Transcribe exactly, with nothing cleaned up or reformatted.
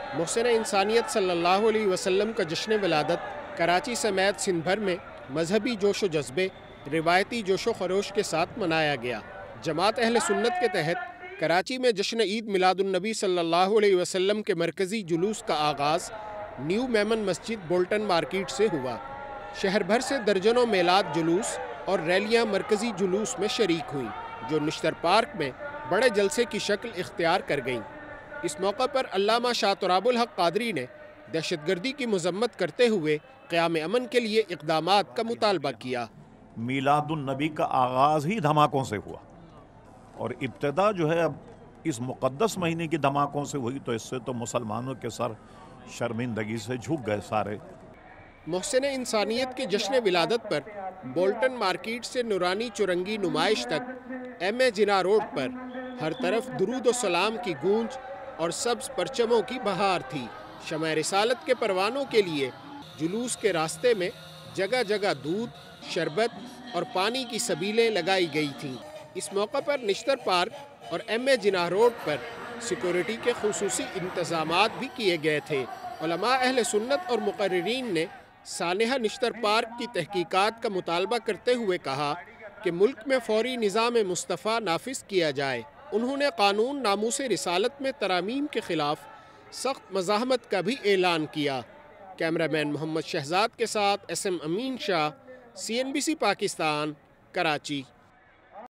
محسن انسانیت صلی اللہ علیہ وسلم کا جشن ولادت کراچی سمیت سندھ بھر میں مذہبی جوش و جذبے، روایتی جوش و خروش کے ساتھ منایا گیا۔ جماعت اہل سنت کے تحت کراچی میں جشن عید میلاد النبی صلی اللہ علیہ وسلم کے مرکزی جلوس کا آغاز نیو میمن مسجد بولٹن مارکیٹ سے ہوا۔ شہر بھر سے درجنوں میلاد جلوس اور ریلیاں مرکزی جلوس میں شریک ہوئیں، جو نشتر پارک میں بڑے جلسے کی شکل اختیار کر گئیں۔ اس موقع پر علامہ شاہ تراب الحق قادری نے دہشت گردی کی مذمت کرتے ہوئے قیام امن کے لیے اقدامات کا مطالبہ کیا۔ میلاد النبی کا آغاز ہی دھماکوں سے ہوا اور ابتدا جو ہے اب اس مقدس مہینے کی دھماکوں سے ہوئی، تو اس سے تو مسلمانوں کے سر شرمندگی سے جھک گئے سارے۔ محسن انسانیت کے جشن ولادت پر بولٹن مارکیٹ سے نورانی چرنگی نمائش تک ایم اے جناح روڈ پر ہر طرف درود و سلام کی گونج اور سبز پرچموں کی بہار تھی۔ شمع رسالت کے پروانوں کے لیے جلوس کے راستے میں جگہ جگہ دودھ، شربت اور پانی کی سبیلیں لگائی گئی تھیں۔ اس موقع پر نشتر پارک اور ایم اے جناح روڈ پر سیکورٹی کے خصوصی انتظامات بھی کیے گئے تھے۔ علماء اہل سنت اور مقررین نے سانحہ نشتر پارک کی تحقیقات کا مطالبہ کرتے ہوئے کہا کہ ملک میں فوری نظام مصطفیٰ نافذ کیا جائے۔ انہوں نے قانون ناموس رسالت میں ترامیم کے خلاف سخت مزاحمت کا بھی اعلان کیا۔ کیمرہ مین محمد شہزاد کے ساتھ S M Amin Shah, C N B C Pakistan, Karachi.